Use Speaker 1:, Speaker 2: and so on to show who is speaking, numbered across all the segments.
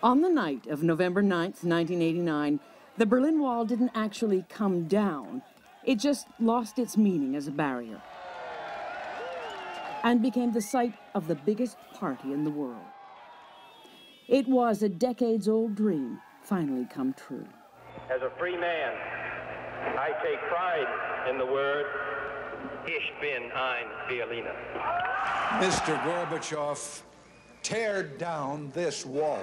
Speaker 1: On the night of November 9th, 1989, the Berlin Wall didn't actually come down. It just lost its meaning as a barrier and became the site of the biggest party in the world. It was a decades-old dream finally come true.
Speaker 2: As a free man, I take pride in the word, Ich bin ein Berliner.
Speaker 3: Mr. Gorbachev, tear down this wall.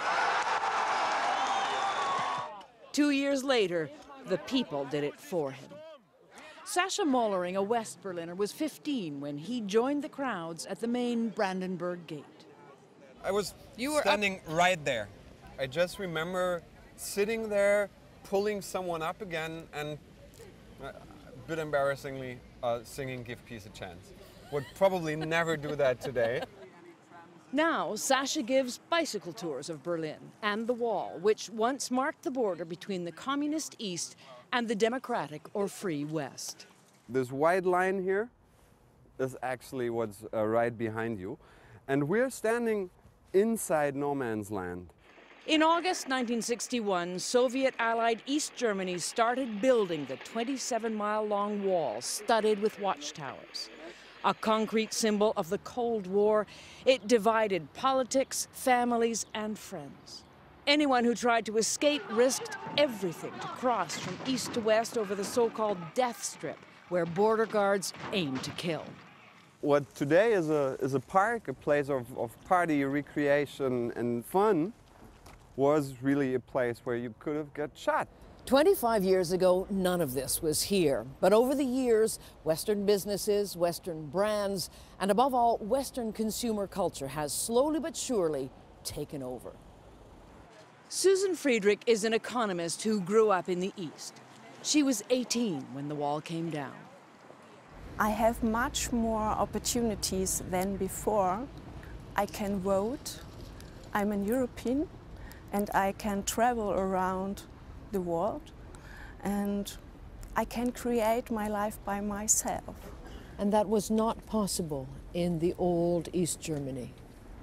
Speaker 4: 2 years later, the people did it for him. Sascha Mollering, a West Berliner, was 15 when he joined the crowds at the main Brandenburg Gate.
Speaker 5: I was standing right there. I just remember sitting there, pulling someone up again, and a bit embarrassingly singing Give Peace a Chance. Would probably never do that today.
Speaker 4: Now, Sascha gives bicycle tours of Berlin and the Wall, which once marked the border between the communist East and the democratic or free West.
Speaker 5: This white line here is actually what's right behind you. And we're standing inside no man's land.
Speaker 4: In August 1961, Soviet-allied East Germany started building the 27-mile-long wall studded with watchtowers. A concrete symbol of the Cold War, it divided politics, families, and friends. Anyone who tried to escape risked everything to cross from east to west over the so-called death strip, where border guards aimed to kill.
Speaker 5: What today is a park, a place of party, recreation, and fun, was really a place where you could have got shot.
Speaker 4: 25 years ago, none of this was here. But over the years, Western businesses, Western brands, and above all, Western consumer culture has slowly but surely taken over. Susan Friedrich is an economist who grew up in the East. She was 18 when the wall came down.
Speaker 6: I have much more opportunities than before. I can vote. I'm an European, and I can travel around the world, and I can create my life by myself.
Speaker 4: And that was not possible in the old East Germany.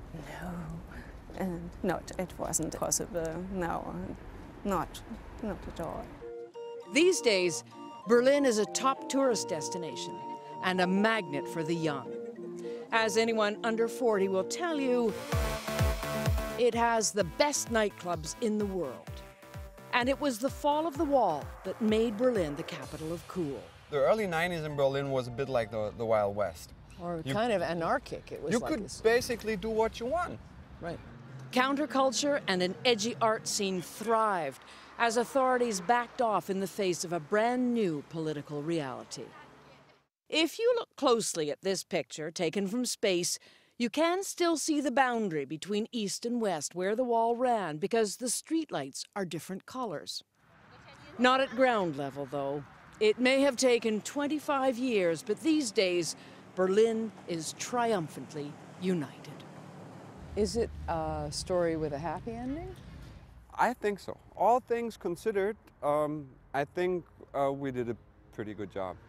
Speaker 6: No, it wasn't possible. No, not at all.
Speaker 4: These days, Berlin is a top tourist destination and a magnet for the young. As anyone under 40 will tell you, it has the best nightclubs in the world. And it was the fall of the wall that made Berlin the capital of cool.
Speaker 5: The early 90s in Berlin was a bit like the Wild West.
Speaker 4: Or kind of anarchic. It was
Speaker 5: you
Speaker 4: like
Speaker 5: could
Speaker 4: this.
Speaker 5: basically do what you want.
Speaker 4: Right. Counterculture and an edgy art scene thrived as authorities backed off in the face of a brand new political reality. If you look closely at this picture taken from space, you can still see the boundary between East and West where the wall ran because the streetlights are different colors. Not at ground level, though. It may have taken 25 years, but these days, Berlin is triumphantly united.
Speaker 7: Is it a story with a happy ending?
Speaker 5: I think so. All things considered, I think we did a pretty good job.